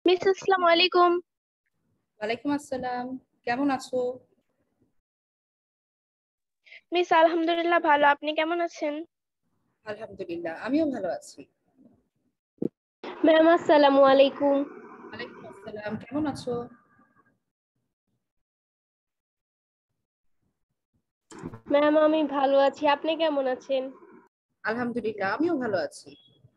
Miss আসসালামু আলাইকুম। ওয়ালাইকুম আসসালাম। কেমন আছো? মিস আলহামদুলিল্লাহ ভালো, আপনি কেমন আছেন? আলহামদুলিল্লাহ, আমিও ভালো আছি। ম্যাম আসসালামু আলাইকুম। ওয়ালাইকুম আসসালাম, কেমন আছো? ম্যাম আমি ভালো আছি, আপনি কেমন আছেন? আলহামদুলিল্লাহ, আমিও ভালো আছি।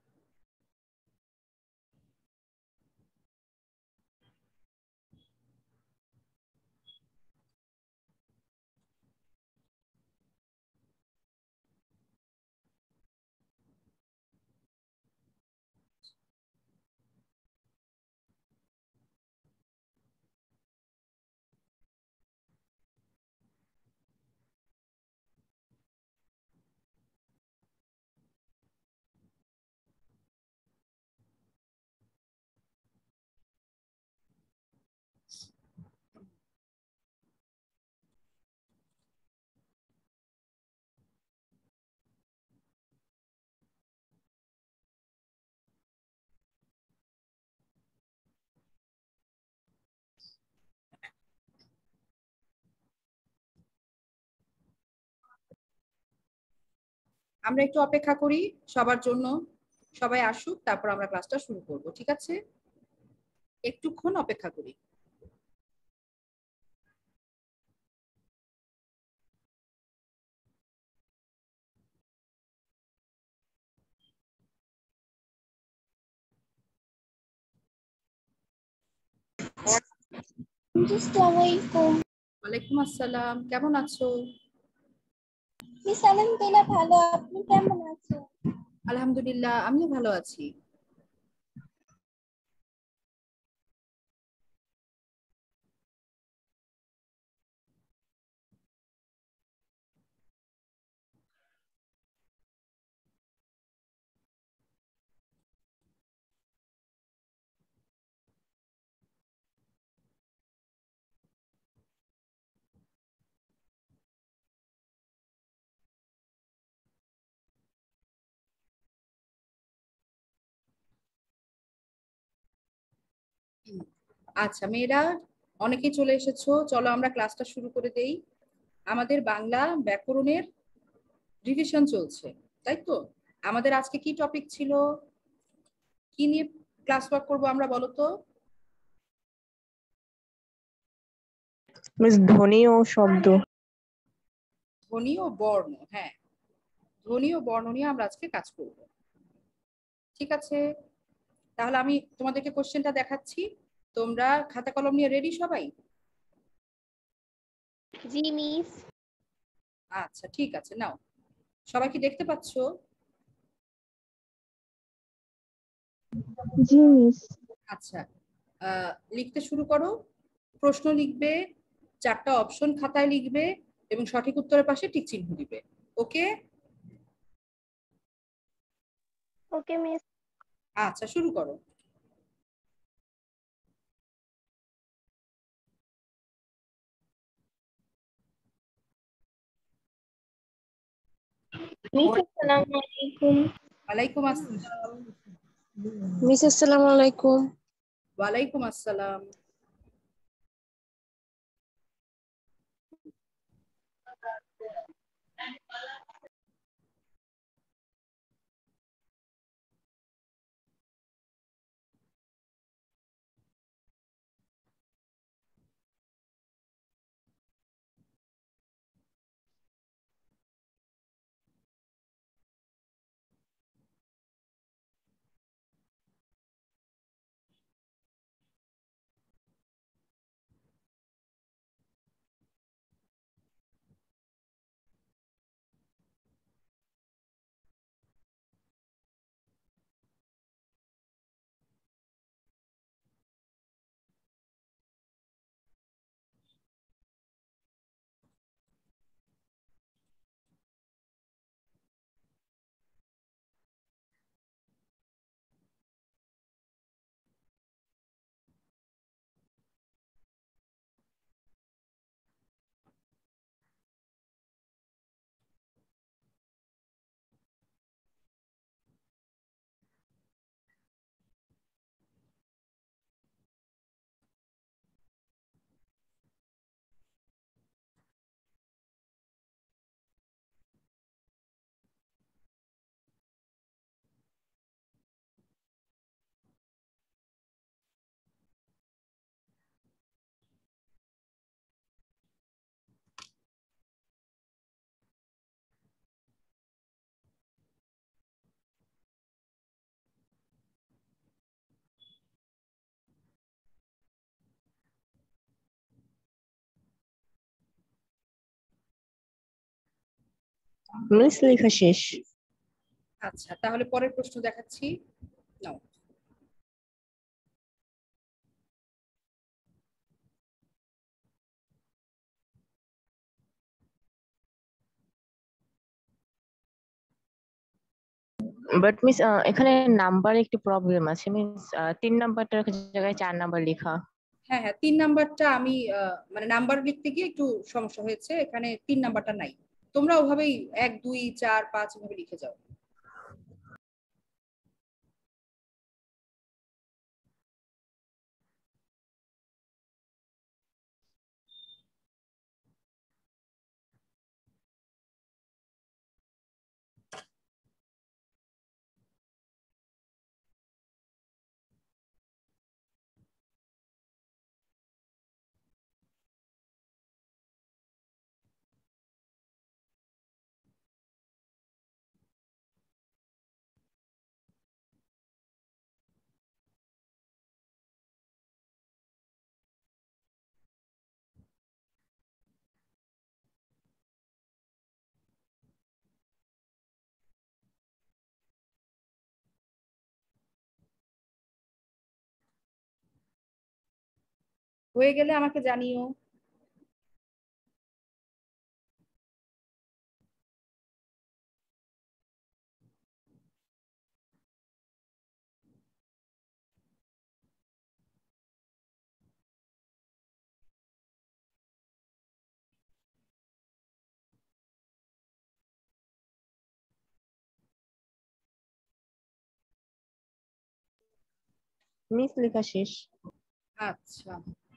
আমরা একটু অপেক্ষা করি সবার জন্য। সবাই আসুক, তারপর আমরা ক্লাসটা শুরু করব, ঠিক আছে? একটুক্ষণ অপেক্ষা করি। আসসালামু আলাইকুম। ওয়ালাইকুম আসসালাম, কেমন আছো? মিস আলহামদুলিল্লাহ ভালো, আপনি কেমন আছেন? আলহামদুলিল্লাহ, আমিও ভালো আছি। আচ্ছা মেয়েরা, অনেকেই চলে এসেছো, চলো আমরা ক্লাসটা শুরু করে দেই। আমাদের বাংলা ব্যাকরণের রিভিশন চলছে, তাই তো? আমাদের আজকে কি টপিক ছিল, কি নিয়ে ক্লাস ওয়ার্ক করবো আমরা, বলো তো? মিস ধ্বনি ও শব্দ। ধ্বনি ও বর্ণ, হ্যাঁ, ধ্বনি ও বর্ণ নিয়ে আমরা আজকে কাজ করব। ঠিক আছে, তাহলে আমি তোমাদেরকে কোশ্চেনটা দেখাচ্ছি। তোমরা খাতা কলম নিয়ে রেডি সবাই? জি মিস। আচ্ছা ঠিক আছে, নাও। সবাই কি দেখতে পাচ্ছো? জি মিস। আচ্ছা, লিখতে শুরু করো। প্রশ্ন লিখবে, চারটা অপশন খাতায় লিখবে এবং সঠিক উত্তরের পাশে টিক চিহ্ন দিবে। ওকে? Okay miss. আচ্ছা, শুরু করো। মিস আসসালামু আলাইকুম। ওয়ালাইকুম আসসালাম। মিস আসসালামু আলাইকুম। ওয়ালাইকুম আসসালাম। মিস লেখা শেষ। আচ্ছা, তাহলে পরের প্রশ্ন দেখাচ্ছি। নাও। বাট মিস এখানে নাম্বার একটু প্রবলেম আছে মিস। 3 নাম্বারটার জায়গায় 4 নাম্বার লেখা। হ্যাঁ হ্যাঁ, 3 নাম্বারটা আমি মানে নাম্বার লিখতে গিয়ে একটু সমস্যা হয়েছে, এখানে 3 নাম্বারটা নাই। তোমরা ওভাবেই 1 2 4 5 এভাবে লিখে যাও। হয়ে গেলে আমাকে জানিও। মিস লেখা শেষ। আচ্ছা,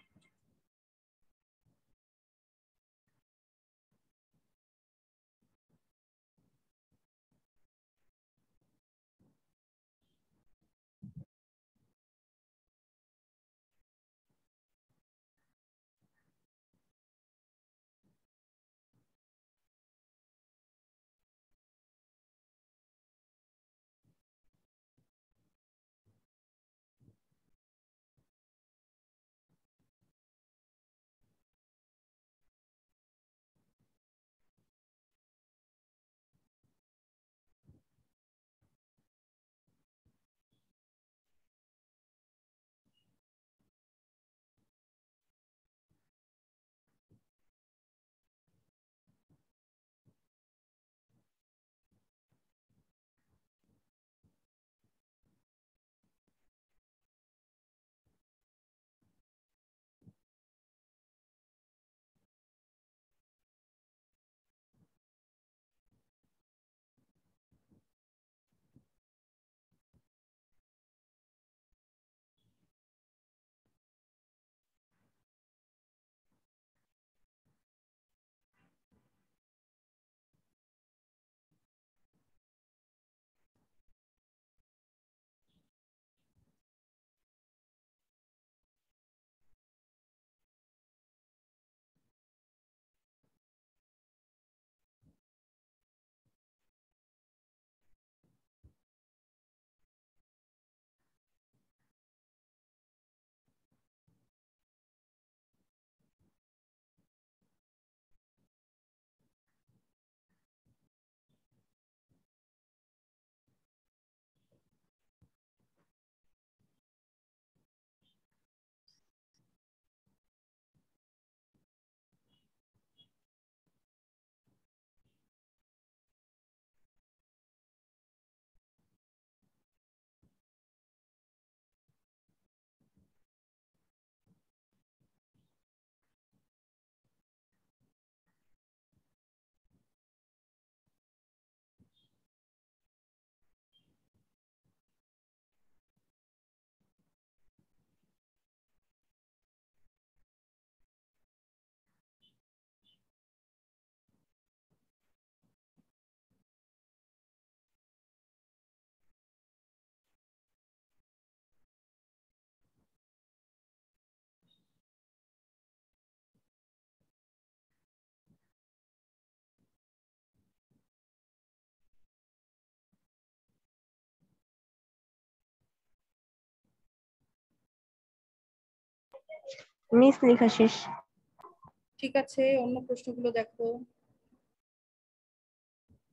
মিস লেখা শেষ। ঠিক আছে, অন্য প্রশ্নগুলো দেখো।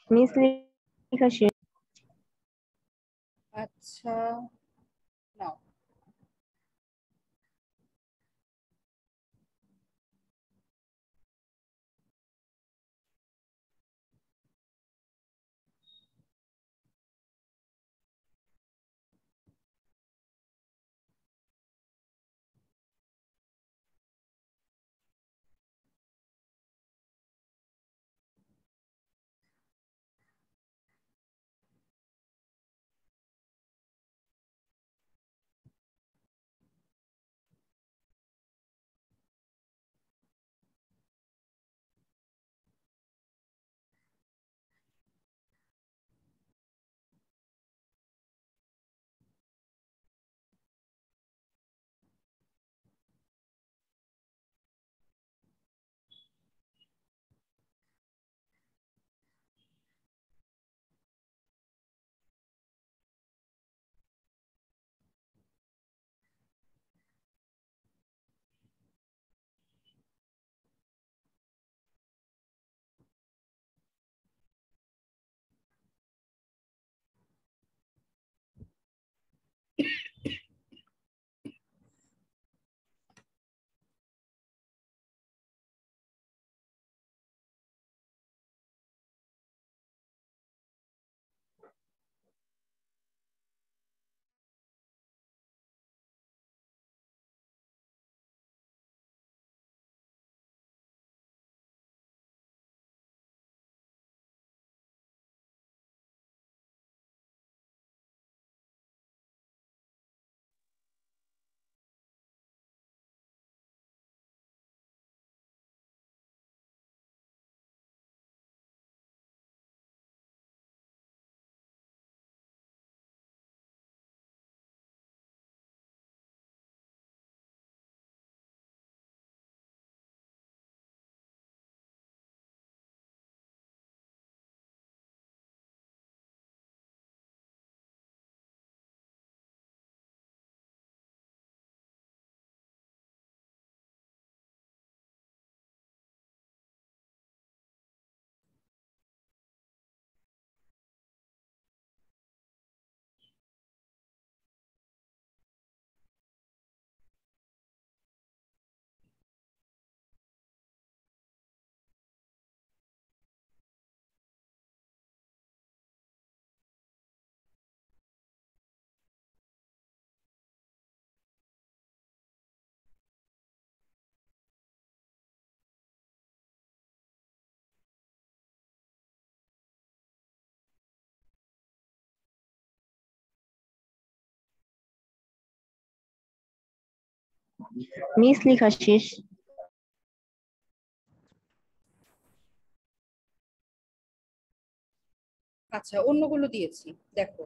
মিস লেখা শেষ। আচ্ছা, নাও। মিস লেখা শেষ। আচ্ছা, অন্যগুলো দিয়েছি, দেখো।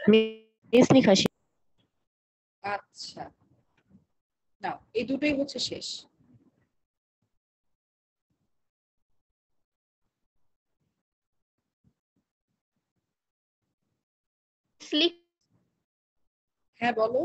মিস লেখা শেষ। আচ্ছা, নাও এই দুটোই হচ্ছে শেষ। হ্যাঁ বলো।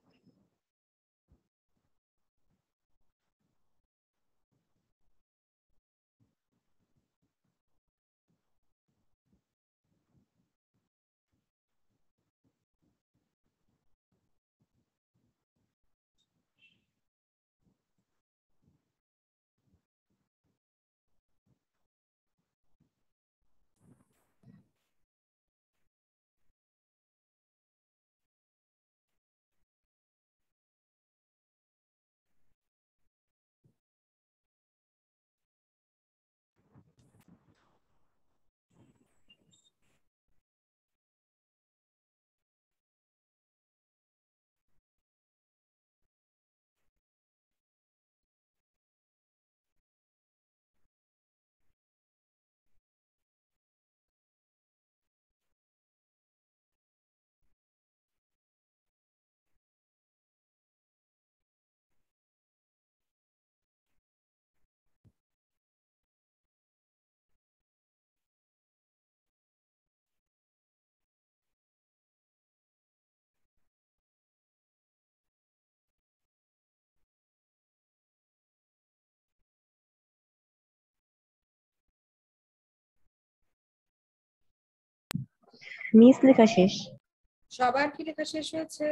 মিস লেখা শেষ। সবার কি লেখা শেষ হয়েছে?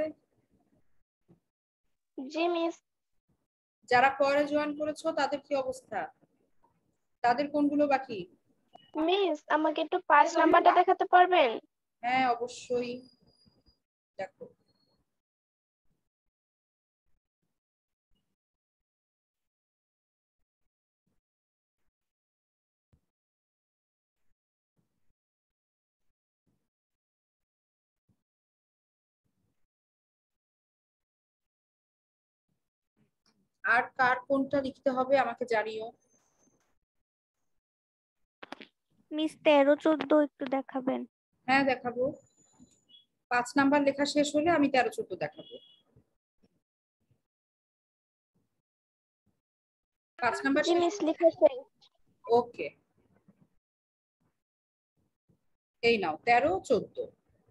জি মিস। যারা পরে জয়েন করেছো তাদের কি অবস্থা? তাদের কোনগুলো বাকি? মিস আমাকে একটু 5 নাম্বারটা দেখাতে পারবেন? হ্যাঁ অবশ্যই, দেখো। আর কার কোনটা লিখতে হবে আমাকে জানিও। মিস 13 14 একটু দেখাবেন। হ্যাঁ দেখাবো, 5 নাম্বার লেখা শেষ হলে আমি 13 14 দেখাবো। 5 নাম্বার জি শেষ। মিস লেখা শেষ। ওকে, এই নাও 13 14।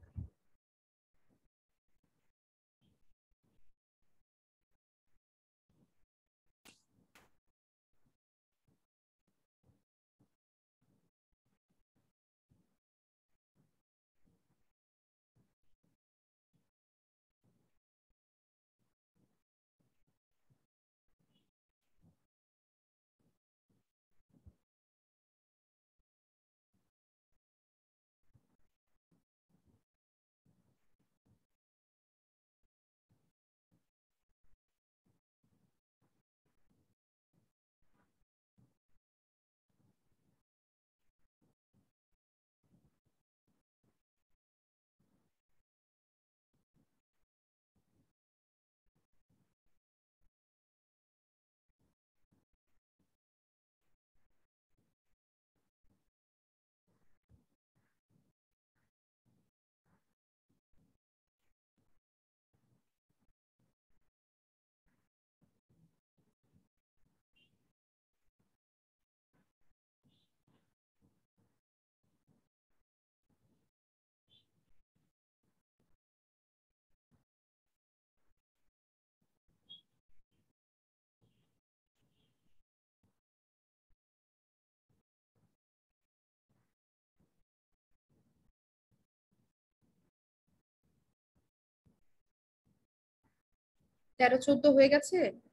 তেরো 14 হয়ে গেছে?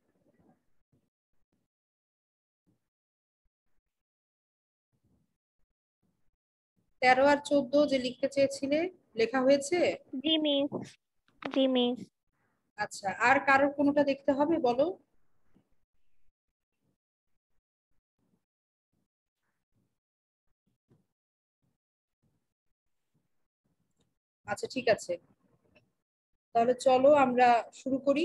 তেরো আর 14 যে লিখতে চেয়েছিলে লেখা হয়েছে? জি মিস। জি মিস। আচ্ছা, আর কারোর কোনোটা দেখতে হবে বলো। আচ্ছা ঠিক আছে, তাহলে চলো আমরা শুরু করি।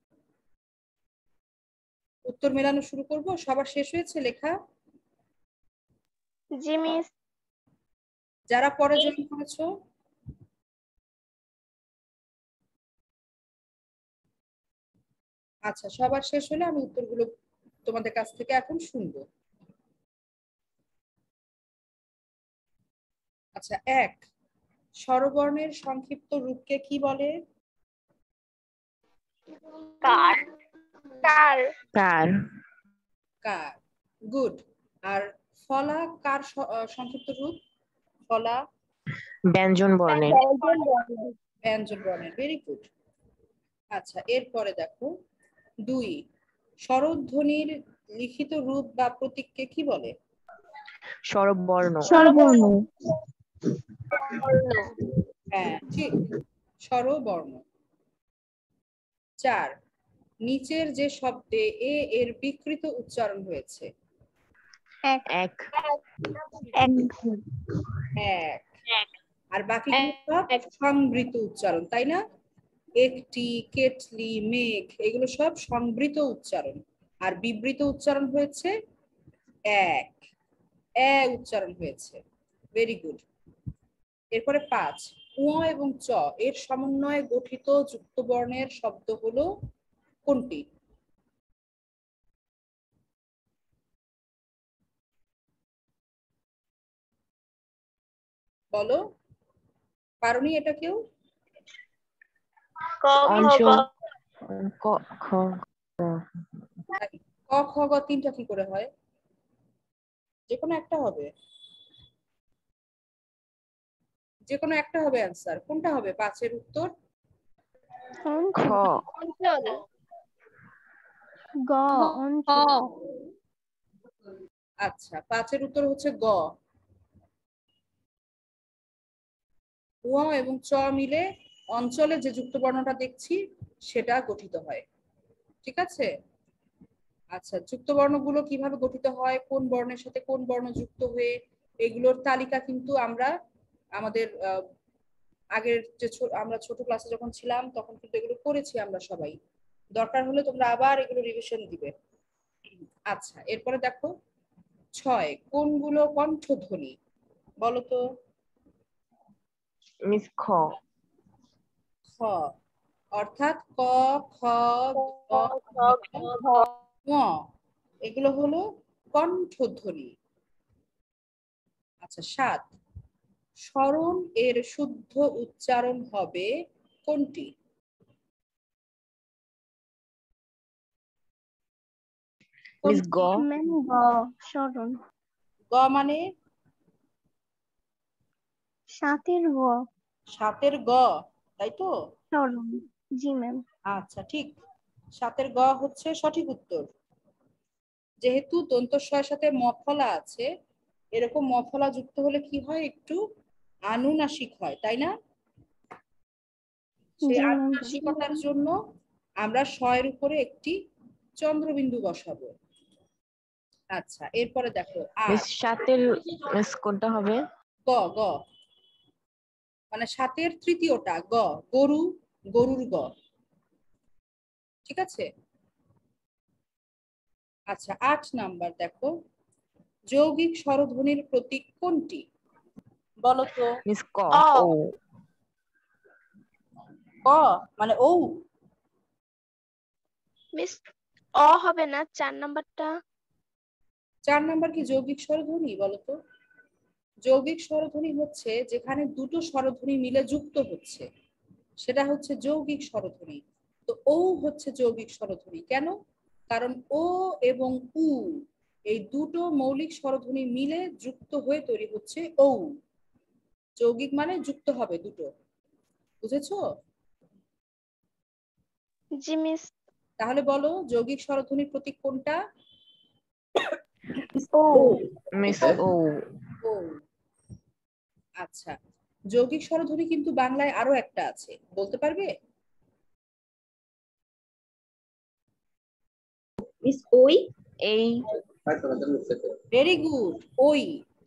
উত্তর মেলানো শুরু করব। সবার শেষ হয়েছে লেখা? জি মিস। যারা পরে জয়েন করেছো আচ্ছা, সবার শেষ হলে আমি উত্তরগুলো তোমাদের কাছ থেকে এখন শুনবো। আচ্ছা, 1, স্বরবর্ণের সংক্ষিপ্ত রূপকে কি বলে? কার কার কার। কার। গুড। আর ফলা কার সংক্ষিপ্ত রূপ? ফলা ব্যঞ্জন বর্ণের। ব্যঞ্জন বর্ণের। Very good. আচ্ছা, এরপরে দেখো 2, স্বরধ্বনির লিখিত রূপ বা প্রতীককে কি বলে? স্বরবর্ণ। হ্যাঁ, ঠিক, স্বরবর্ণ। 4, নিচের যে শব্দে এ এর বিকৃত উচ্চারণ হয়েছে? এক। এক। আর বাকি সব সংবৃত উচ্চারণ, তাই না? একটি, কেটলি, মেঘ, এগুলো সব সংবৃত উচ্চারণ। আর বিবৃত উচ্চারণ হয়েছে এক, উচ্চারণ হয়েছে। Very good. এরপরে 5, উ এবং চ এর সমন্বয়ে গঠিত যুক্ত বর্ণের শব্দ হলো কোনটি? বলো, পারোনি এটা কেউ? অঞ্চল। ক খ ক, খ, গ তিনটা কি করে হয়? যে কোনো একটা হবে, যে কোনো একটা হবে অ্যান্সার। কোনটা হবে 5 এর উত্তর? খ। অঞ্চল আচ্ছা, 5 এর উত্তর হচ্ছে গ। উ এবং চ মিলে অঞ্চলে যে যুক্ত বর্ণটা দেখছি সেটা গঠিত হয়। ঠিক আছে? আচ্ছা, যুক্ত বর্ণগুলো কিভাবে গঠিত হয়, কোন বর্ণের সাথে কোন বর্ণ যুক্ত হয়ে, এগুলোর তালিকা কিন্তু আমরা আমাদের আগের যে আমরা ছোট ক্লাসে যখন ছিলাম তখন কিন্তু এগুলো করেছি আমরা সবাই। দরকার হলে তোমরা আবার এগুলো রিভিশন দিবে। আচ্ছা, এরপরে দেখো 6, কোনগুলো কণ্ঠধ্বনি? বলো তো। মিস খ। খ, অর্থাৎ ক, খ, গ, ঙ, এগুলো হলো কণ্ঠধ্বনি। আচ্ছা, 7, স্মরণ এর শুদ্ধ উচ্চারণ হবে কোনটি? মিস গ। গ মানে? সাতের গ, তাই তো? জি ম্যাম। আচ্ছা, ঠিক, 7 গ হচ্ছে সঠিক উত্তর। যেহেতু দন্তস্বয়ের সাথে মফলা আছে, এরকম মফলা যুক্ত হলে কি হয়, একটু আনুনাসিক হয়, তাই না? সেই আনুনাসিকতার জন্য আমরা শয়ের উপরে একটি চন্দ্রবিন্দু বসাবো। আচ্ছা, এরপরে দেখো মিস 8, 7 মিস কোনটা হবে? গ, গ মানে 7 তৃতীয়টা গ, গরু, গরুর গ। ঠিক আছে? আচ্ছা, 8 নাম্বার দেখো, যৌগিক স্বরধ্বনির প্রতীক কোনটি? বলো তো। মিস ক। ও। ক মানে ও? মিস অ হবে না 4 নাম্বারটা? 4 নাম্বার কি যৌগিক স্বরধ্বনি? বলো তো। যৌগিক স্বরধ্বনি হচ্ছে যেখানে দুটো স্বরধ্বনি মিলে যুক্ত হচ্ছে, সেটা হচ্ছে যৌগিক স্বরধ্বনি। তো ও হচ্ছে যৌগিক স্বরধ্বনি। কেন? কারণ ও এবং উ এই দুটো মৌলিক স্বরধ্বনি মিলে যুক্ত হয়ে তৈরি হচ্ছে ও। যৌগিক মানে যুক্ত হবে দুটো। বুঝেছো? জি মিস। তাহলে বলো, যৌগিক স্বরধ্বনির প্রতীক কোনটা? মিস ও। ও। আচ্ছা, যৌগিক স্বরধ্বনি কিন্তু বাংলায় আরো একটা আছে, বলতে পারবে? মিস ওই। এই। Very good. ওই,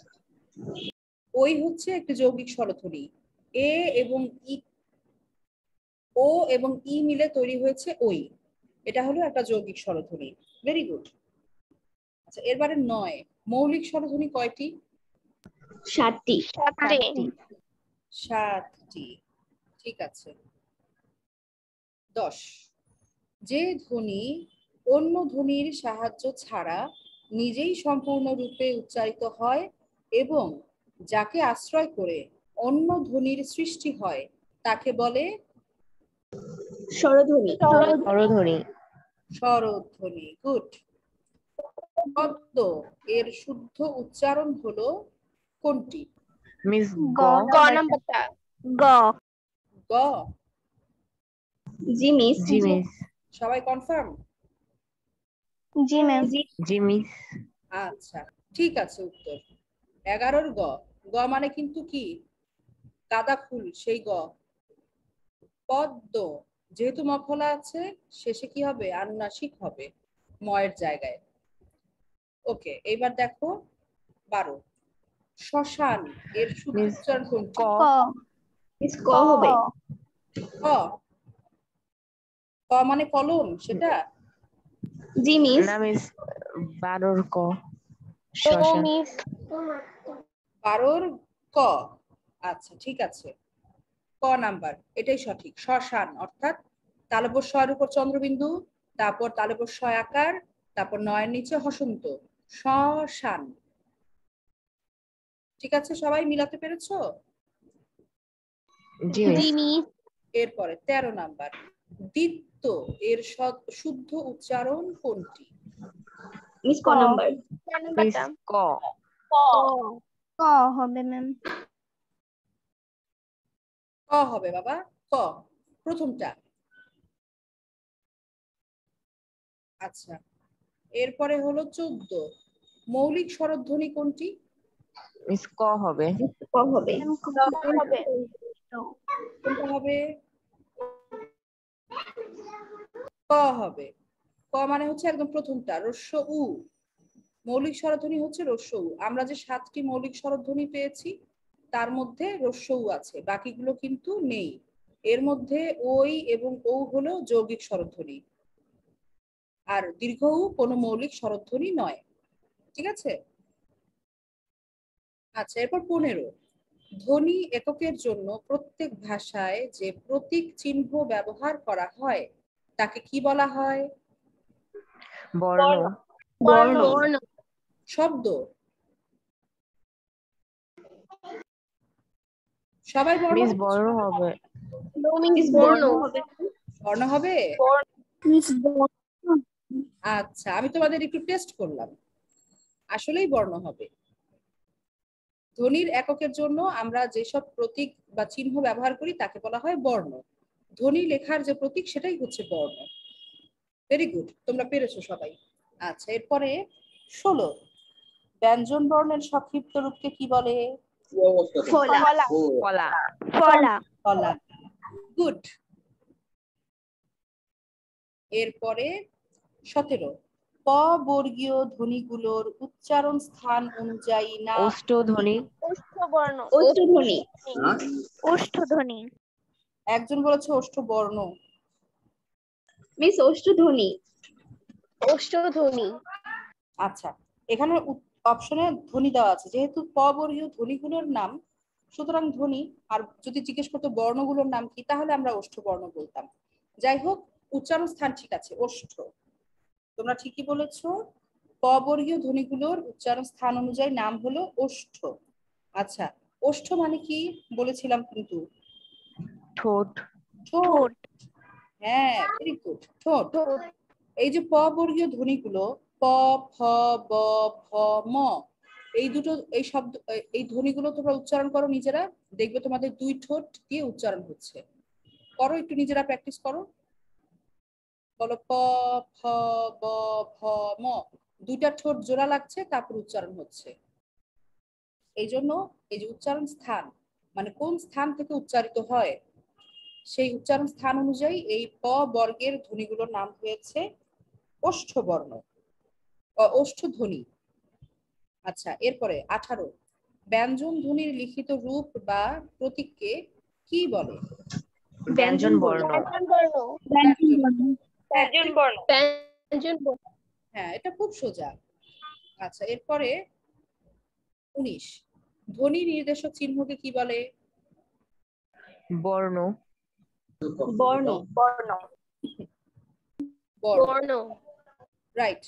ওই হচ্ছে একটা যৌগিক স্বরধ্বনি। এ এবং ই, ও এবং ই মিলে তৈরি হয়েছে ওই। এটা হলো একটা যৌগিক স্বরধ্বনি। Very good. আচ্ছা, এরবারে 9, মৌলিক স্বরধ্বনি কয়টি? 7টি। 7টি। ঠিক আছে। 10, যে ধ্বনি অন্য ধ্বনির সাহায্য ছাড়া নিজেই সম্পূর্ণরূপে উচ্চারিত হয় এবং যাকে আশ্রয় করে অন্য ধ্বনির সৃষ্টি হয় তাকে বলে স্বরধ্বনি। স্বরধ্বনি। স্বরধ্বনি। গুড। পদ্ম এর শুদ্ধ উচ্চারণ হলো কোনটি? মিস গ গ। নাম্বারটা। গ গ। জি মিস। জি মিস। সবাই কনফার্ম? জি ম্যাম। জি মিস। আচ্ছা, ঠিক আছে। উত্তর 11-র গ। গ মানে কিন্তু কি? গাঁদা ফুল, সেই গ। পদ্ম যেহেতু মফলা আছে, শেষে কি হবে? আনুনাসিক হবে ময়ের জায়গায়। ওকে, এইবার দেখো 12। শ্মশান এর শুদ্ধ মিস উচ্চারণ কোনটি? ক। ক মিস ক হবে। ক। ক মানে কলম, সেটা? জি মিস। না মিস 12র ক। ও শ্মশান। মিস 12-র ক। আচ্ছা, ঠিক আছে। ক নাম্বার, এটাই সঠিক। শ্মশান অর্থাৎ তালব্য শ-এর উপর চন্দ্রবিন্দু, তারপর তালব্য শ আকার, তারপর নয়ের নিচে হসন্ত। শ্মশান। ঠিক আছে, সবাই মিলাতে পেরেছো? জি জি মিস। মিস এরপরে 13 নাম্বার। দ্বিত্ব এর শুদ্ধ উচ্চারণ কোনটি? মিস ক নাম্বার। মিস ক। ক হবে ম্যাম। ক হবে বাবা, ক প্রথমটা। আচ্ছা, এরপরে হলো 14। মৌলিক স্বরধ্বনি কোনটি? মিস ক হবে। ক হবে। হবে। কোনটা হবে? ক হবে। ক মানে হচ্ছে একদম প্রথমটা, রস্য উ। মৌলিক স্বরধ্বনি হচ্ছে রস্য উ। আমরা যে 7টি মৌলিক স্বরধ্বনি পেয়েছি তার মধ্যে রস্য উ আছে, বাকিগুলো কিন্তু নেই। এর মধ্যে ওই এবং ও হলো যৌগিক স্বরধ্বনি, আর দীর্ঘ উ কোনো মৌলিক স্বরধ্বনি নয়। ঠিক আছে? আচ্ছা, এরপর 15। ধ্বনি এককের জন্য প্রত্যেক ভাষায় যে প্রতীক চিহ্ন ব্যবহার করা হয় তাকে কি বলা হয়? বর্ণ। বর্ণ। শব্দ। সবাই বর্ণ মিস বলছো? বর্ণ হবে। মিস বর্ণ হবে। বর্ণ হবে? মিস আচ্ছা, আমি তোমাদের একটু টেস্ট করলাম, আসলেই বর্ণ হবে। ধ্বনির এককের জন্য আমরা যেসব প্রতীক বা চিহ্ন ব্যবহার করি তাকে বলা হয় বর্ণ। ধ্বনি লেখার যে প্রতীক সেটাই হচ্ছে বর্ণ। ভেরি গুড, তোমরা পেরেছো সবাই। আচ্ছা, এরপরে 16। ব্যঞ্জন বর্ণের সংক্ষিপ্ত রূপকে কি বলে? ফলা। কলা। ফলা। ফলা। গুড। এরপরে 17। প বর্গীয় ধ্বনিগুলোর উচ্চারণ স্থান অনুযায়ী নাম। ওষ্ঠধ্বনি। ওষ্ঠবর্ণ। ওষ্ঠধ্বনি। ওষ্ঠধ্বনি। একজন বলেছে ওষ্ঠবর্ণ। মিস ওষ্ঠধ্বনি। ওষ্ঠধ্বনি। আচ্ছা, এখানে অপশনে ধ্বনি দেওয়া আছে, যেহেতু প বর্গীয় ধ্বনিগুলোর নাম, সুতরাং ধ্বনি। আর যদি জিজ্ঞেস করতো বর্ণগুলোর নাম কি, তাহলে আমরা ওষ্ঠবর্ণ বলতাম। যাই হোক, উচ্চারণ স্থান ঠিক আছে, ওষ্ঠ। তোমরা ঠিকই বলেছো, প বর্গীয় ধ্বনিগুলোর উচ্চারণ স্থান অনুযায়ী নাম হলো ওষ্ঠ। আচ্ছা, ওষ্ঠ মানে কি বলেছিলাম কিন্তু? ঠোঁট। ঠোঁট। হ্যাঁ, ভেরি গুড, ঠোঁট। এই যে প বর্গীয় ধ্বনিগুলো, প, ফ, ব, ভ, ম, এই দুটো, এই শব্দ, এই ধ্বনিগুলো তোমরা উচ্চারণ করো নিজেরা, দেখবে তোমাদের দুই ঠোঁট দিয়ে উচ্চারণ হচ্ছে। করো, একটু নিজেরা প্র্যাকটিস করো। বলো প, ফ, ব, ভ, ম। দুইটা ঠোঁট জোড়া লাগছে, তারপর উচ্চারণ হচ্ছে। এই জন্য এই যে উচ্চারণ স্থান, মানে কোন স্থান থেকে উচ্চারিত হয়, সেই উচ্চারণ স্থান অনুযায়ী এই প বর্গের ধ্বনিগুলোর নাম হয়েছে ওষ্ঠবর্ণ, ওষ্ঠধ্বনি। আচ্ছা, এরপরে 18। ব্যঞ্জন ধ্বনির লিখিত রূপ বা প্রতীককে কি বলে? ব্যঞ্জন বর্ণ। ব্যঞ্জন বর্ণ। ব্যঞ্জন বর্ণ। হ্যাঁ, এটা খুব সোজা। আচ্ছা, এরপরে 19। ধ্বনি নির্দেশক চিহ্নকে কি বলে? বর্ণ। বর্ণ। বর্ণ। বর্ণ। রাইট।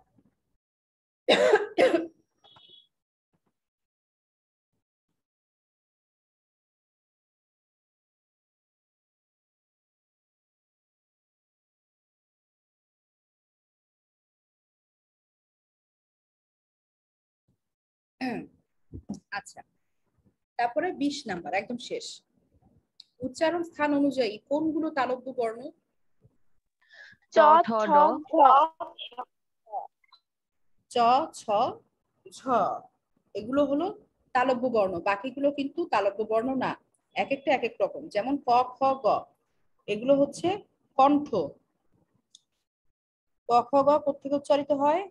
আচ্ছা, তারপরে 20 নাম্বার একদম শেষ। উচ্চারণ স্থান অনুযায়ী কোনগুলো তালব্য বর্ণ? চ, ঠ, ছ, ড। ঝ। চ, ছ, ঝ এগুলো হলো তালব্য বর্ণ, বাকিগুলো কিন্তু তালব্য বর্ণ না, এক একটা এক এক রকম। যেমন ক, খ, গ এগুলো হচ্ছে কণ্ঠ। ক, খ, গ কোত্থেকে উচ্চারিত হয়?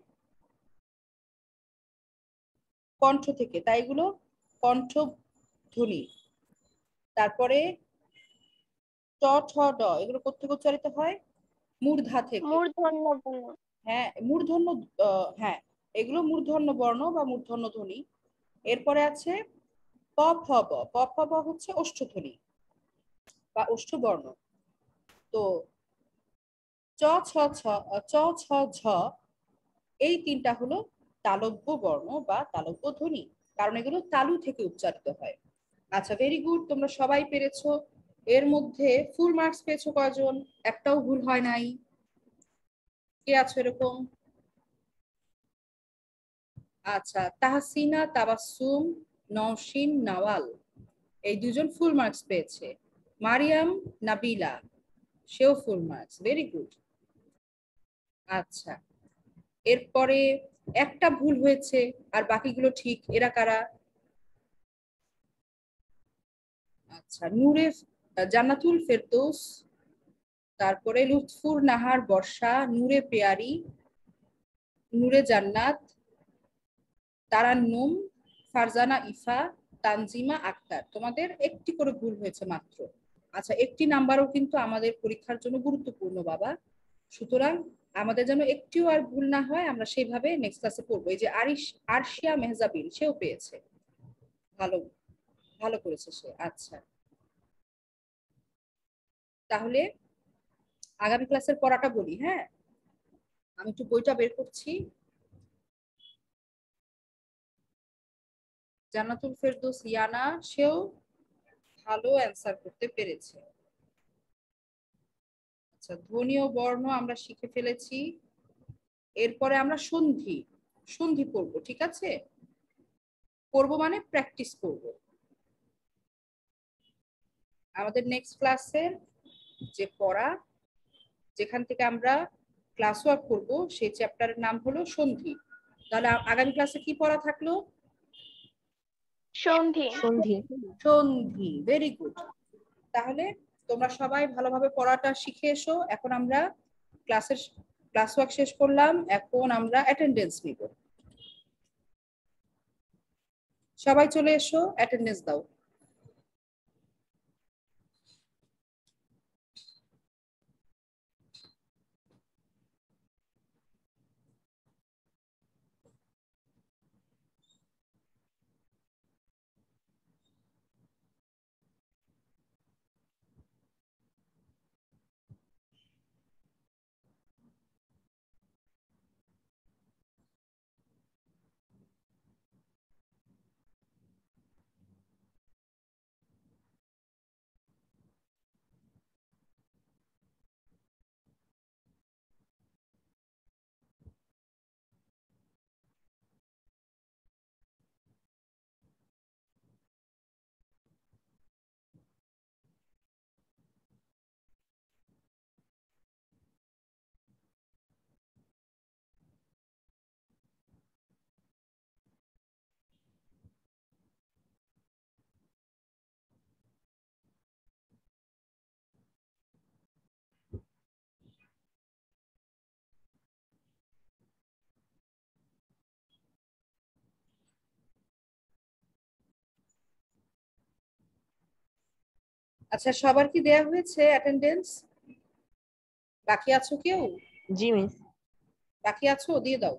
কণ্ঠ থেকে, তাই এগুলো কণ্ঠ ধ্বনি। তারপরে ট, ঠ, ড এগুলো কোত্থেকে উচ্চারিত হয়? মূর্ধা থেকে। মূর্ধন্য বর্ণ। হ্যাঁ, মূর্ধন্য। হ্যাঁ, এগুলো মূর্ধন্য বর্ণ বা মূর্ধন্য ধ্বনি। এরপরে আছে প, ফ, ব। প, ফ, ব হচ্ছে ওষ্ঠধ্বনি বা ওষ্ঠবর্ণ। তো চ, ছ, ছ, চ, ছ, ঝ এই তিনটা হলো তালব্য বর্ণ বা তালব্য ধ্বনি, কারণ এগুলো তালু থেকে উচ্চারিত হয়। আচ্ছা, ভেরি গুড, তোমরা সবাই পেরেছো। এর মধ্যে ফুল মার্কস পেয়েছো কয়জন? একটাও ভুল হয় নাই। কে আছো এরকম? আচ্ছা, তাহসিনা, তাবাসসুম, নওশিন, নওয়াল এই দুজন ফুল মার্কস পেয়েছে। মারিয়াম, নাবিলা সেও ফুল মার্কস, ভেরি গুড। আচ্ছা, এরপরে একটা ভুল হয়েছে আর বাকিগুলো ঠিক, এরা কারা? আচ্ছা, নূরে জান্নাতুল ফেরদৌস, তারপরে লুৎফুর নাহার বর্ষা, নূরে পেয়ারি, নূরে জান্নাত, তারান্নুম, ফারজানা ইফা, তানজিমা আক্তার। তোমাদের একটি করে ভুল হয়েছে মাত্র। আচ্ছা, একটি নাম্বারও কিন্তু আমাদের পরীক্ষার জন্য গুরুত্বপূর্ণ বাবা, সুতরাং আমাদের যেন একটিও আর ভুল না হয়, আমরা সেইভাবে নেক্সট ক্লাসে পড়বো। এই যে আরশিয়া মেহজাবিন সেও পেয়েছে, ভালো ভালো করেছে সে। আচ্ছা, তাহলে আগামী ক্লাসের পড়াটা বলি। হ্যাঁ, আমি একটু বইটা বের করছি। জান্নাতুল ফেরদৌস ইয়ানা সেও ভালো অ্যান্সার করতে পেরেছে। আচ্ছা, ধ্বনি ও বর্ণ আমরা শিখে ফেলেছি। এরপরে আমরা সন্ধি সন্ধি পড়বো, ঠিক আছে? পড়বো মানে প্র্যাকটিস করব। আমাদের নেক্সট ক্লাসের যে পড়া, যেখান থেকে আমরা ক্লাস ওয়ার্ক করবো, সেই চ্যাপ্টারের নাম হলো সন্ধি। তাহলে আগামী ক্লাসে কি পড়া থাকলো? সন্ধি। সন্ধি। সন্ধি, ভেরি গুড। তাহলে তোমরা সবাই ভালোভাবে পড়াটা শিখে এসো। এখন আমরা ক্লাস ওয়ার্ক শেষ করলাম, এখন আমরা অ্যাটেন্ডেন্স নিব। সবাই চলে এসো, অ্যাটেন্ডেন্স দাও। আচ্ছা, সবার কি দেয়া হয়েছে অ্যাটেন্ডেন্স? বাকি আছো কেউ? জি মিস। বাকি আছো, দিয়ে দাও।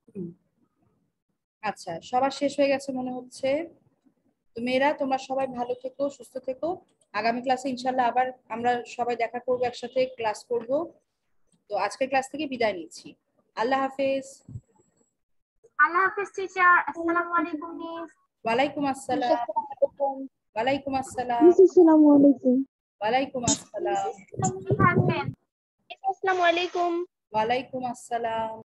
আচ্ছা, সবার শেষ হয়ে গেছে মনে হচ্ছে। তো মেয়েরা তোমরা সবাই ভালো থেকো, সুস্থ থেকো। আগামী ক্লাসে ইনশাল্লাহ আবার আমরা সবাই দেখা করবো, একসাথে ক্লাস করব। তো আজকের ক্লাস থেকে বিদায় নিচ্ছি। আল্লাহ হাফেজ। আল্লাহ হাফেজ টিচার। আসসালামু আলাইকুম মিস। ওয়ালাইকুম আসসালাম। ওয়ালাইকুম আসসালাম। আসসালামু আলাইকুম। ওয়ালাইকুম আসসালাম। থাকবেন। আসসালামু আলাইকুম। ওয়ালাইকুম আসসালাম।